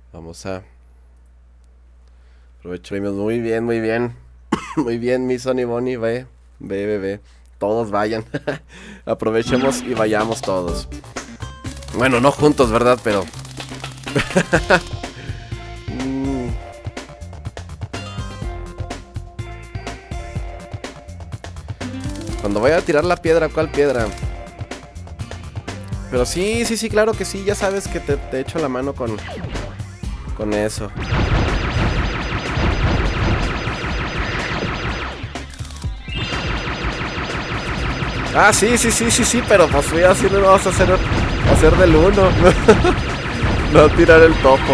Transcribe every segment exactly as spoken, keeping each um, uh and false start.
Vamos a... Aprovechemos muy bien, muy bien. Muy bien, mi Sonny Bonnie, ve, ve, ve, ve. Todos vayan. Aprovechemos y vayamos todos. Bueno, no juntos, ¿verdad? Pero... mm. Cuando vaya a tirar la piedra, ¿cuál piedra? Pero sí, sí, sí, claro que sí. Ya sabes que te, te echo la mano con... Con eso. Ah, sí, sí, sí, sí, sí, pero pues fui así, no vamos a hacer, hacer del uno. No tirar el topo.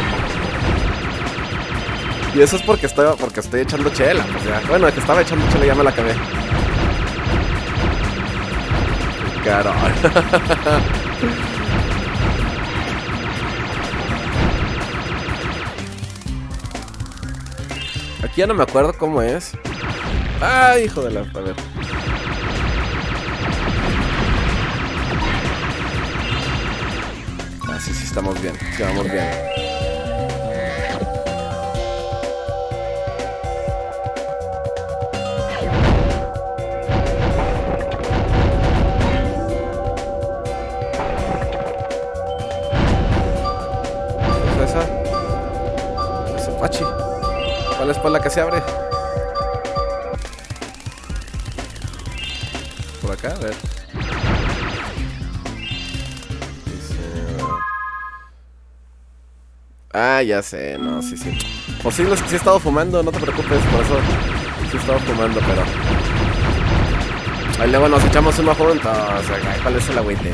Y eso es porque estoy, porque estoy echando chela. O sea, bueno, que estaba echando chela ya me la acabé. Caray. Aquí ya no me acuerdo cómo es. Ay, hijo de la... A ver. Ah, sí, sí, estamos bien. Sí, vamos bien. ¿Es esa? Es Apache. ¿Cuál es por la que se abre? Por acá, a ver. Ah, ya sé, no, sí, sí. Pues sí, los que sí he estado fumando, no te preocupes, por eso sí he estado fumando, pero... Ahí luego nos echamos uno juntos, o sea, ¿cuál es el agüite?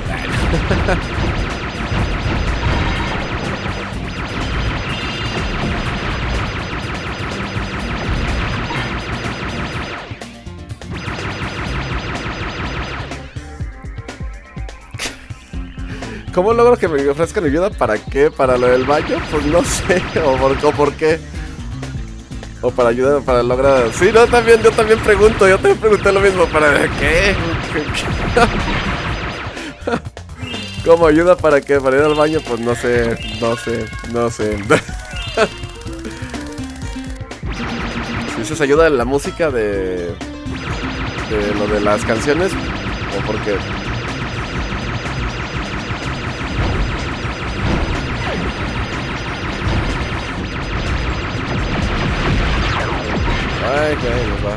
¿Cómo logro que me ofrezcan ayuda? ¿Para qué? ¿Para lo del baño? Pues no sé. ¿O por, o por qué? O para ayudar, para lograr... Sí, no, también, yo también pregunto. Yo también pregunté lo mismo. ¿Para qué? ¿Cómo ayuda para qué? ¿Para ir al baño? Pues no sé, no sé, no sé. Si dices ayuda en la música de... De lo de las canciones. ¿O por qué? Ay, que ahí nos va.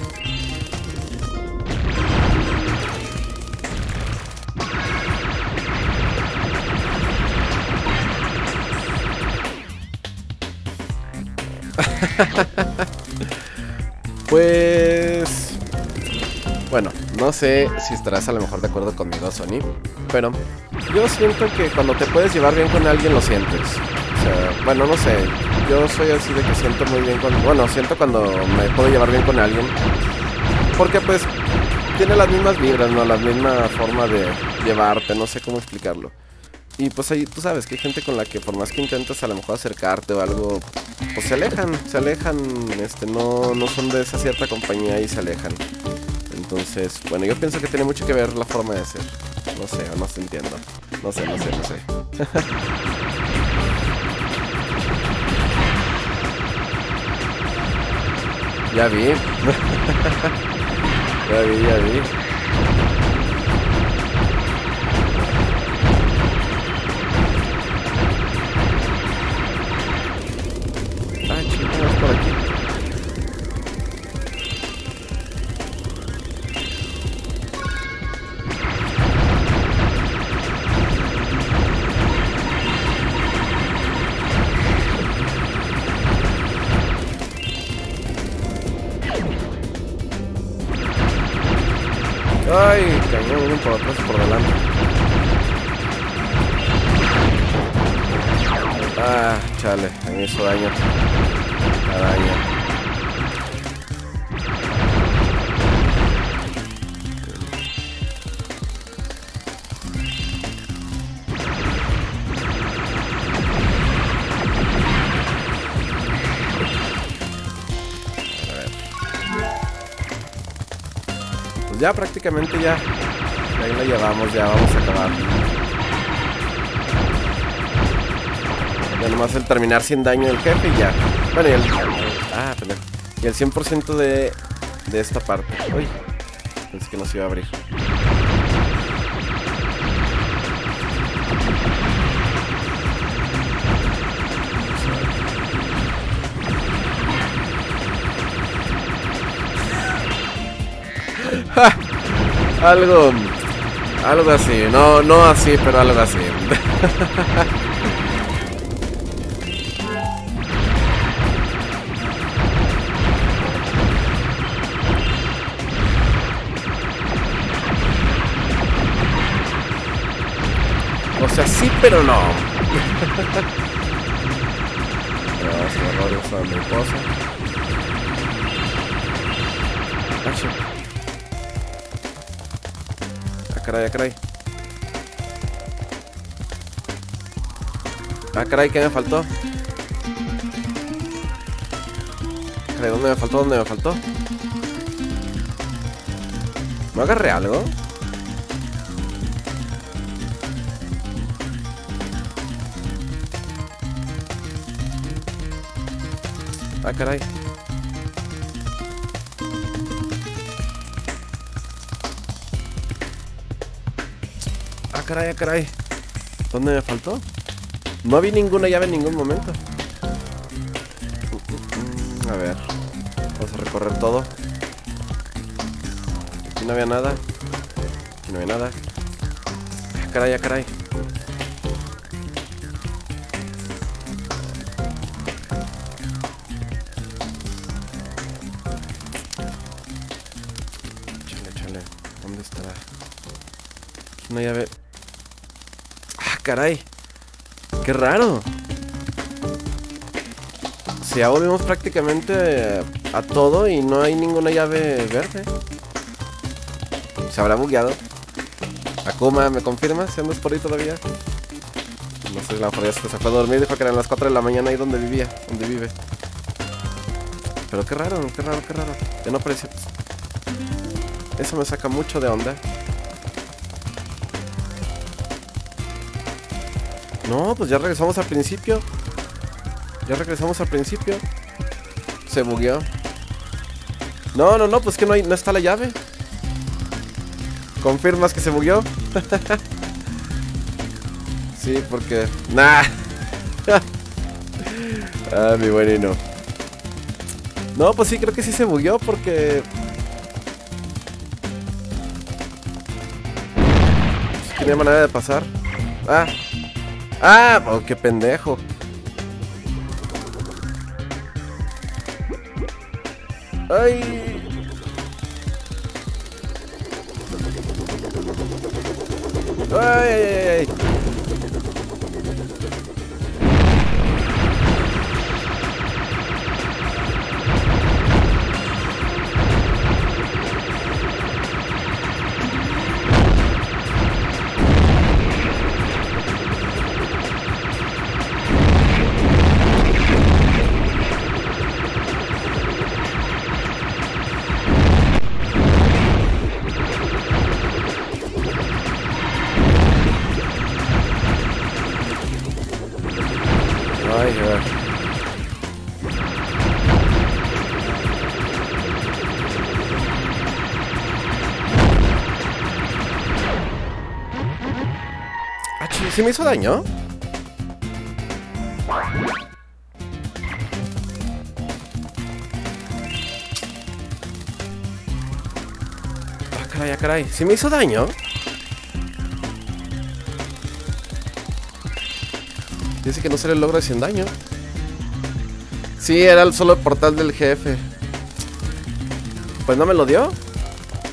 Pues... Bueno, no sé si estarás a lo mejor de acuerdo conmigo, Sony, pero yo siento que cuando te puedes llevar bien con alguien lo sientes. O sea, bueno, no sé, yo soy así de que siento muy bien con... Bueno, siento cuando me puedo llevar bien con alguien, porque pues tiene las mismas vibras, ¿no? La misma forma de llevarte, no sé cómo explicarlo. Y pues ahí tú sabes que hay gente con la que por más que intentas a lo mejor acercarte o algo, pues se alejan, se alejan, este, no, no son de esa cierta compañía y se alejan. Entonces, bueno, yo pienso que tiene mucho que ver la forma de ser. No sé, o no se entiendo. No sé, no sé, no sé. Ya vi. Ya vi, ya vi. Ah, chicos, por aquí. Ay, cañón, uno por atrás y por delante. Ah, chale, a mí hizo daño. Daño. Pues ya prácticamente ya. Ahí la llevamos, ya vamos a acabar. Ya nomás el terminar sin daño del jefe y ya. Bueno, y el... Ah, pendejo. Y el cien por ciento de... De esta parte. Uy. Pensé que no se iba a abrir. Algo... Algo así. No, no así, pero algo así. O sea, sí, pero no. Errores a mi cosa. Ah, caray, ah, caray. Ah, caray, ¿qué me faltó? Caray, ¿dónde me faltó? ¿Dónde me faltó? ¿Me agarré algo? Ah, caray. Ah, caray, ah, caray. ¿Dónde me faltó? No vi ninguna llave en ningún momento. A ver. Vamos a recorrer todo. Aquí no había nada. Aquí no había nada. Ah, caray, ah, caray. ¿Dónde estará? Una llave. ¡Ah, caray! ¡Qué raro! Si ya volvimos prácticamente a todo y no hay ninguna llave verde. ¿Se habrá bugueado? Akuma, ¿me confirmas? ¿Si andas por ahí todavía? No sé, la mejor ya se fue a dormir. Dijo que eran las cuatro de la mañana ahí donde vivía, donde vive. Pero qué raro, qué raro, qué raro. Ya no apareció. Eso me saca mucho de onda. No, pues ya regresamos al principio. Ya regresamos al principio. Se bugueó. No, no, no, pues que no, hay, no está la llave. ¿Confirmas que se bugueó? Sí, porque... Nah. Ah, mi buenino. No, pues sí, creo que sí se bugueó porque... Tenía manera de pasar. Ah. Ah, oh, qué pendejo. Ay. Ay, ay, ay, ay. Ay, ay. Ah, ch- ¿sí me hizo daño? Ah, caray, ah, caray. ¿Sí me hizo daño? Dice que no se le logra sin daño. Sí, era el solo portal del jefe. Pues no me lo dio.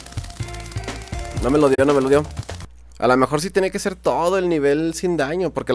No me lo dio, no me lo dio. A lo mejor sí tiene que ser todo el nivel sin daño, porque